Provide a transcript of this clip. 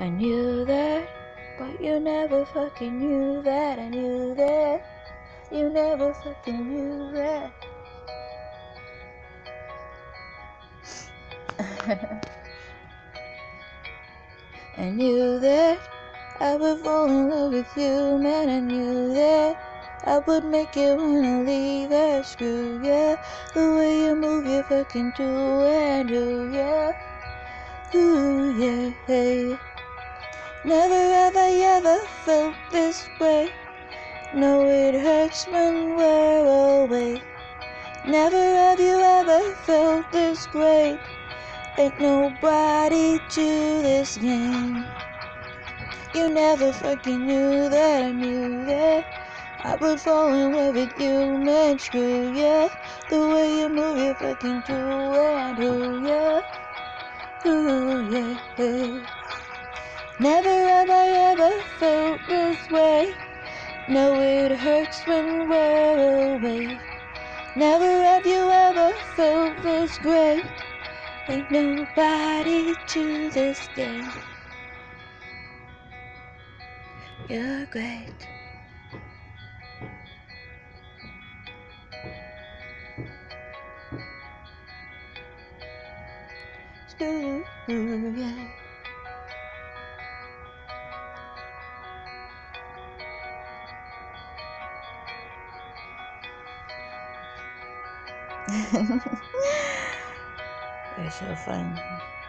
I knew that, but you never fucking knew that. I knew that, you never fucking knew that. I knew that I would fall in love with you, man. I knew that I would make you wanna leave her. Screw yeah, the way you move, you fucking do and do yeah. Ooh yeah, hey. Never have I ever felt this way. No, it hurts when we're away. Never have you ever felt this great. Ain't nobody to this game. You never fucking knew that. I knew that I would fall in love with you, man. Screw yeah, the way you move, you fucking do and do yeah. Ooh yeah, hey. Never have I ever felt this way. No, it hurts when we're away. Never have you ever felt this great. Ain't nobody to this game. You're great. Ooh, yeah. You're so fun.